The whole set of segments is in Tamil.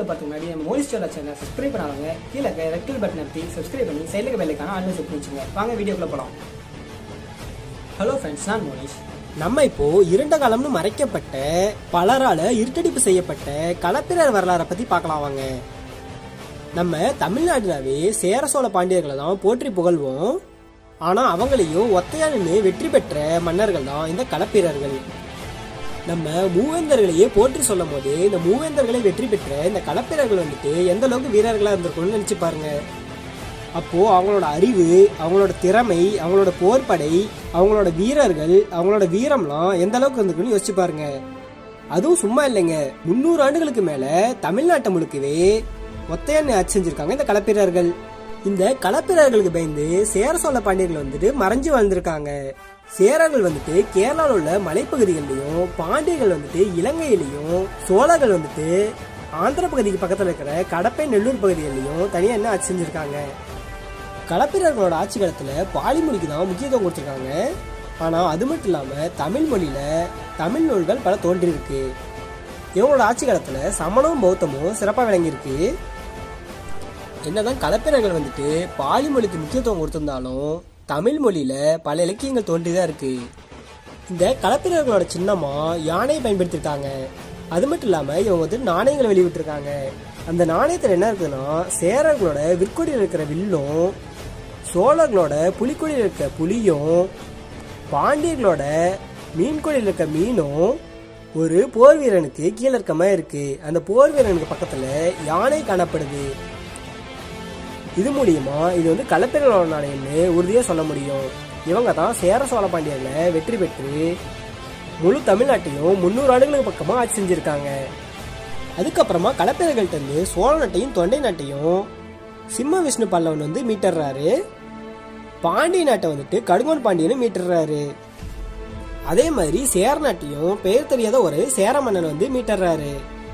பார்த்து முன்னாடி நம்ம மோனிஸ் சோலா சேனல் சப்ஸ்கிரைப் பண்ணாதவங்க கீழே ரெட் கலர் பட்டன் அழுத்தி சப்ஸ்கிரைப் பண்ணி சைடுல பெல் ஐகானை ஆன்ல செட் பண்ணிச்சுங்க. வாங்க வீடியோக்குள்ள போலாம். ஹலோ ஃப்ரெண்ட்ஸ், நான் மோனிஷ். நம்ம இப்போ இருண்ட காலம்னு மறைக்கப்பட்ட பலரால இருட்டடிப்பு செய்யப்பட்ட களப்பிரர் வரலாறை பத்தி பார்க்கலாம் வாங்க. நம்ம தமிழ்நாட்டினாவே சேர சோழ பாண்டியர்களை தான் போற்றி புகழ்வோம். ஆனா அவங்களையும் ஒத்தையா நின்று வெற்றி பெற்ற மன்னர்கள் தான் இந்த களப்பிரர்கள். நம்ம மூவேந்தர்களையே போற்றி சொல்லும் போது இந்த மூவேந்தர்களை வெற்றி பெற்ற இந்த களப்பிரர்கள் வந்துட்டு எந்த அளவுக்கு வீரர்களா இருந்திருக்கும்னு நினைச்சு பாருங்க. அப்போ அவங்களோட அறிவு, அவங்களோட திறமை, அவங்களோட போர்படை, அவங்களோட வீரர்கள், அவங்களோட வீரம்லாம் எந்த அளவுக்கு இருந்திருக்குன்னு யோசிச்சு பாருங்க. அதுவும் சும்மா இல்லைங்க, 300 ஆண்டுகளுக்கு மேல தமிழ்நாட்டை முழுக்கவே ஒத்தையான்னு ஆட்சி செஞ்சிருக்காங்க இந்த களப்பிரர்கள். இந்த களப்பிரர்களுக்கு பயந்து சேர சோழ பாண்டியர்கள் வந்துட்டு மறைஞ்சு வாழ்ந்திருக்காங்க. சேரர்கள் வந்துட்டு கேரளாவில் உள்ள மலைப்பகுதிகளிலையும், பாண்டியர்கள் வந்துட்டு இலங்கையிலையும், சோழர்கள் வந்துட்டு ஆந்திர பகுதிக்கு பக்கத்தில் இருக்கிற கடப்பை நெல்லூர் பகுதிகளிலையும் தனியா என்ன ஆட்சி செஞ்சிருக்காங்க. களப்பிரர்களோட ஆட்சி காலத்துல பாலி மொழிக்கு தான் முக்கியத்துவம் கொடுத்திருக்காங்க. ஆனா அது மட்டும் இல்லாம தமிழ் மொழியில தமிழ் நூல்கள் பல தோன்றியிருக்கு. இவங்களோட ஆட்சி காலத்துல சமணமும் பௌத்தமும் சிறப்பா விளங்கியிருக்கு. என்னதான் களப்பிரர்கள் வந்துட்டு பாலி மொழிக்கு முக்கியத்துவம் கொடுத்திருந்தாலும் தமிழ் மொழியில பல இலக்கியங்கள் தோன்றிதான் இருக்கு. இந்த களப்பிரர்களோட சின்னமா யானையை பயன்படுத்திருக்காங்க. அது மட்டும் இல்லாம இவங்க வந்து நாணயங்களை வெளியிட்டிருக்காங்க. அந்த நாணயத்துல என்ன இருக்குதுன்னா, சேரர்களோட விற்கொடியில் இருக்கிற வில்லும், சோழர்களோட புலிக்கொடியில் இருக்க புலியும், பாண்டியர்களோட மீன்கொடியில் இருக்க மீனும் ஒரு போர் வீரனுக்கு கீழே இருக்க மாதிரி இருக்கு. அந்த போர் வீரனுக்கு பக்கத்துல யானை காணப்படுது. இது மூலியமா இது வந்து களப்பிரர்களோட நாணயம்னு உறுதியா சொல்ல முடியும். இவங்க தான் சேர சோழ பாண்டியர்களை வெற்றி பெற்று முழு தமிழ்நாட்டையும் 300 ஆண்டுகளுக்கு பக்கமா ஆட்சி செஞ்சிருக்காங்க. அதுக்கப்புறமா களப்பிரர்கள்ட்ட இருந்து சோழ நாட்டையும் தொண்டை நாட்டையும் சிம்ம விஷ்ணு பல்லவன் வந்து மீட்டுறாரு. பாண்டிய நாட்டை வந்துட்டு கடுங்கோன் பாண்டியனும் மீட்டுறாரு. அதே மாதிரி சேர நாட்டையும் பெயர் தெரியாத ஒரு சேர மன்னன் வந்து மீட்டுறாரு.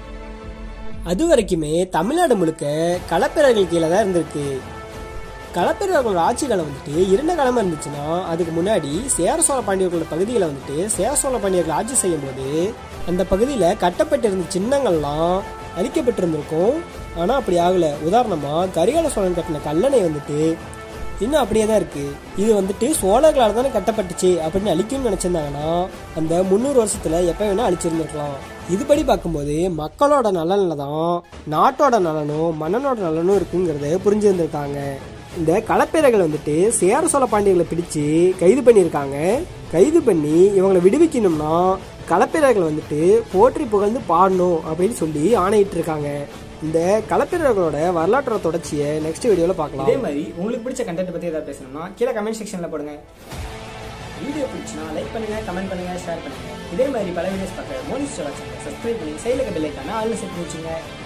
அது வரைக்குமே தமிழ்நாடு முழுக்க களப்பிரர்கள் கீழே தான் இருந்திருக்கு. களப்பிரர்களோட ஆட்சி காலம் வந்துட்டு இருண்ட காலமா இருந்துச்சுன்னா, அதுக்கு முன்னாடி சேர சோழ பாண்டியர்களோட பகுதிகளை வந்துட்டு சேர சோழ பாண்டியர்கள் ஆட்சி செய்யும் போது அந்த பகுதியில கட்டப்பட்டிருந்த சின்னங்கள்லாம் அழிக்கப்பட்டிருந்திருக்கும். ஆனா அப்படி ஆகல. உதாரணமா கரிகால சோழன் கட்டின கல்லணை வந்துட்டு இன்னும் அப்படியே தான் இருக்கு. இது வந்துட்டு சோழர்களால் தானே கட்டப்பட்டுச்சு அப்படின்னு அழிக்கணும்னு நினைச்சிருந்தாங்கன்னா அந்த 300 வருஷத்துல எப்ப வேணா அழிச்சிருந்திருக்கலாம். இதுபடி பார்க்கும்போது மக்களோட நலன்ல தான் நாட்டோட நலனும் மன்னனோட நலனும் இருக்குங்கிறத புரிஞ்சிருந்திருக்காங்க. இந்த களப்பிரர்கள் வந்துட்டு சேர சோழ பாண்டியர்களை பிடிச்சு கைது பண்ணியிருக்காங்க. கைது பண்ணி இவங்களை விடுவிக்கணும்னா களப்பிரர்கள் வந்துட்டு போற்றி புகழ்ந்து பாடணும் அப்படின்னு சொல்லி ஆணையிட்டு இருக்காங்க. இந்த களப்பிரர்களோட வரலாற்றோட தொடர்ச்சியை நெக்ஸ்ட் வீடியோல பார்க்கலாம். இதே மாதிரி உங்களுக்கு பிடிச்ச கண்டென்ட் பத்தி ஏதாவது பேசணும்னா கீழே கமெண்ட் செக்ஷன்ல போடுங்க. வீடியோ பிடிச்சுன்னா லைக் பண்ணுங்க, கமெண்ட் பண்ணுங்க, ஷேர் பண்ணுங்க. இதே மாதிரி பல வீடியோஸ் பார்க்க மோனிஸ் சோலா சேனல் சப்ஸ்கிரைப் பண்ணி சைடுல பெல் ஐகானை ஆல்ல செட் பண்ணிச்சுங்க.